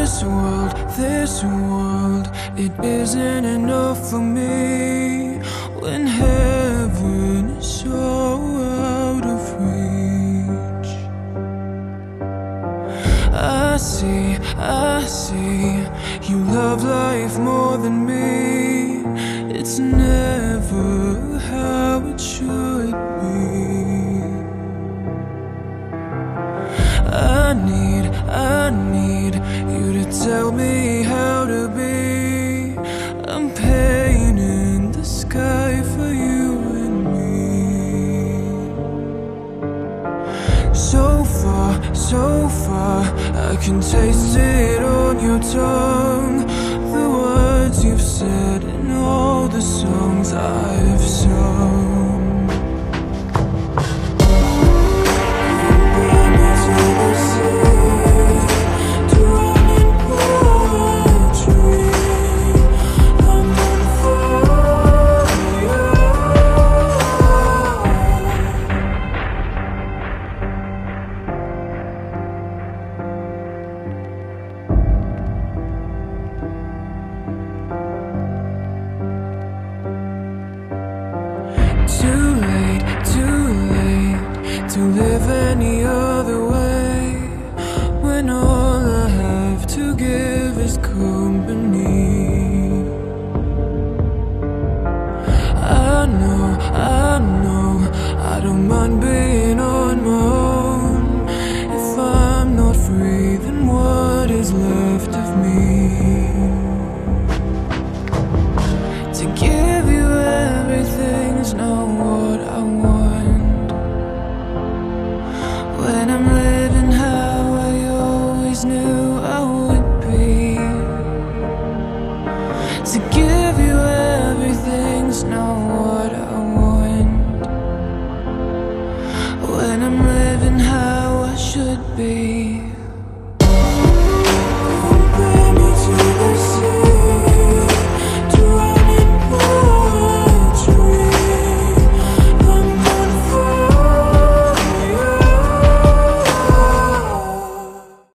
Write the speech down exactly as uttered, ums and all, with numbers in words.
This world, this world, it isn't enough for me when heaven is so out of reach. I see, I see, you love life more than me. It's never how it should be. I need, I need you to tell me how to be. I'm painting the sky for you and me. So far, so far, I can taste it on your tongue. The words you've said and all the songs I've sung. Too late, too late to live any other way, when all I have to give is company. I know, I know, I don't mind being on my own. If I'm not free, then what is left of me?